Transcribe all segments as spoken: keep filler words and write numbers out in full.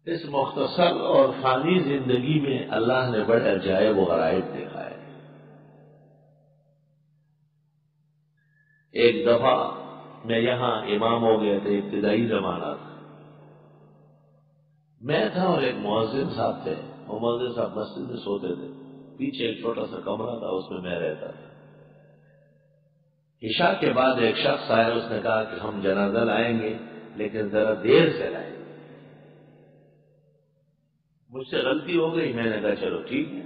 اس مختصر اور فانی زندگی میں اللہ نے بڑے عجائب و غرائب دکھائے۔ ایک دفعہ میں یہاں امام ہو گیا تھا، ابتدائی زمانہ تھا، میں تھا اور ایک مؤذن صاحب تھے، وہ مؤذن صاحب مسجد میں سوتے تھے، پیچھے ایک چھوٹا سا کمرہ تھا، اس میں میں رہتا تھا۔ عشاء کے بعد ایک شخص آیا، اس نے کہا کہ ہم جنازہ لائیں گے لیکن ذرا دیر سے لائیں گے۔ مجھ سے غلطی ہو گئی، میں نے کہا چلو ٹھیک ہے۔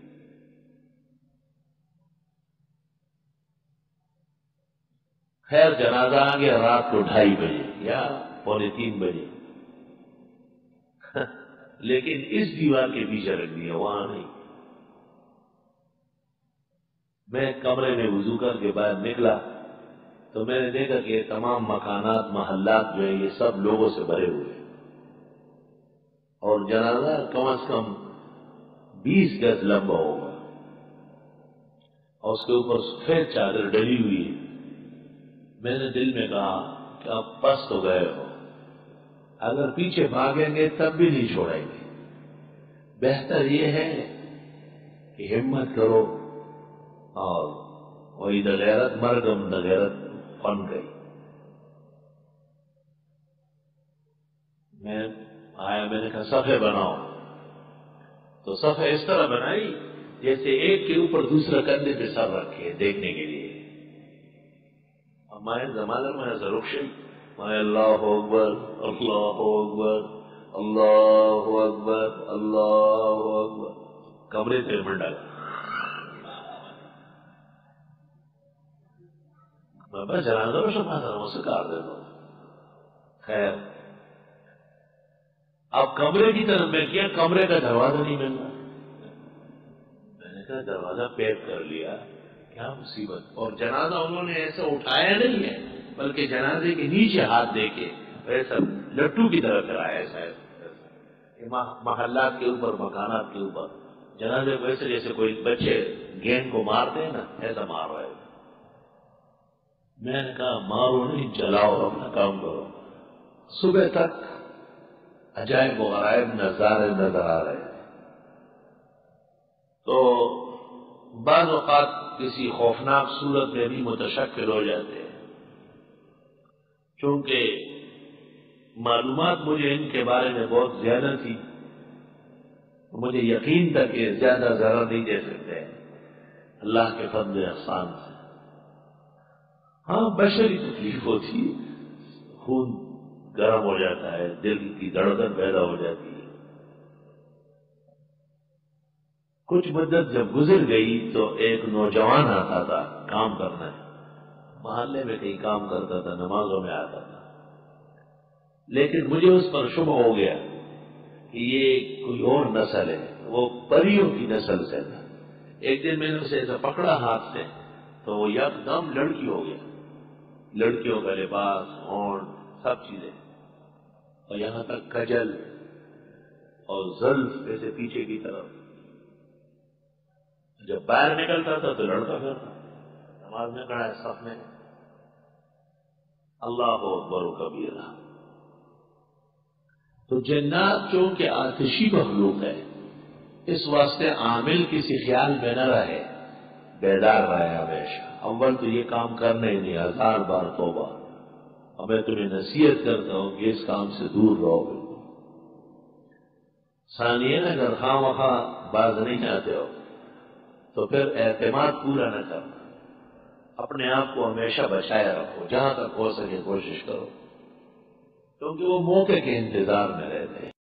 خیر جنازہ آ گیا رات کو ڈھائی بجے یا پونے تین بجے، لیکن اس دیوار کے پیچھے رکھ دیا، وہاں نہیں۔ میں کمرے میں وضو کر کے باہر نکلا تو میں نے دیکھا کہ یہ تمام مکانات محلات جو ہیں یہ سب لوگوں سے بھرے ہوئے ہیں، اور جنازہ کم از کم بیس گز لمبا ہوگا، اور اس کے اوپر سفید چادر ڈلی ہوئی ہے۔ میں نے دل میں کہا کہ اب بس تو گئے ہو، اگر پیچھے بھاگیں گے تب بھی نہیں چھوڑیں گے، بہتر یہ ہے کہ ہمت کرو، اور وہی دغیرت مرگم دغیرت فن گئی۔ میں آیا، میں نے کہا صفحے بناؤ، تو صفحے اس طرح بنائی جیسے ایک کے اوپر دوسرا کندھے پہ سر رکھے دیکھنے کے لیے۔ اب میں زمانہ میں ضرور شی میں اللہ اکبر اللہ اکبر اللہ اکبر اللہ اکبر، کمرے سے منڈا میں بس جنازہ میں شفا تھا، مجھ سے کار دے دو۔ خیر اب کمرے کی طرف میں کیا، کمرے کا دروازہ نہیں مل رہا، میں نے کہا دروازہ پیک کر لیا، کیا مصیبت۔ اور جنازہ انہوں نے ایسا اٹھایا نہیں ہے، بلکہ جنازے کے نیچے ہاتھ دے کے ایسا لٹو کی طرح کرایا، ایسا ایسا محلات کے اوپر مکانات کے اوپر جنازے کو ایسے جیسے کوئی بچے گیند کو مارتے ہیں نا، ایسا مار رہے تھے۔ میں نے کہا مارو نہیں، جلاؤ، اپنا کام کرو۔ صبح تک عجائب و غرائب نظارے نظر آ رہے ہیں۔ تو بعض اوقات کسی خوفناک صورت میں بھی متشکل ہو جاتے ہیں، چونکہ معلومات مجھے ان کے بارے میں بہت زیادہ تھی، مجھے یقین تھا کہ زیادہ ضرر نہیں دے سکتے اللہ کے فضل احسان سے۔ ہاں بشری تکلیف ہوتی ہے، خون گرم ہو جاتا ہے، دل کی دھڑکن پیدا ہو جاتی ہے۔ کچھ مدت جب گزر گئی تو ایک نوجوان آتا تھا کام کرنا ہے، محلے میں کہیں کام کرتا تھا، نمازوں میں آتا تھا، لیکن مجھے اس پر شبہ ہو گیا کہ یہ کوئی اور نسل ہے، وہ پریوں کی نسل سے تھا۔ ایک دن میں نے اسے ایسا پکڑا ہاتھ سے تو وہ یکدم لڑکی ہو گیا، لڑکیوں کا لباس، ہونٹ، سب چیزیں، اور یہاں تک کجل اور زلف ایسے پیچھے کی طرف۔ جب باہر نکلتا تھا تو لڑکا کرتا، نماز میں کھڑا ہے صف میں، اللہ اکبر و کبیرہ۔ تو جنات چونکہ آتشی مخلوق ہے، اس واسطے عامل کسی خیال میں نہ رہے، بیدار رہے ہمیشہ۔ اول تو یہ کام کرنا ہی نہیں، ہزار بار توبہ، اور میں تمہیں نصیحت کرتا ہوں کہ اس کام سے دور رہو۔ ثانیاً اگر خواہ مخواہ باز نہیں آتے ہو تو پھر اعتماد پورا نہ کرنا، اپنے آپ کو ہمیشہ بچائے رکھو، جہاں تک ہو سکے کوشش کرو، کیونکہ وہ موقع کے انتظار میں رہتے ہیں۔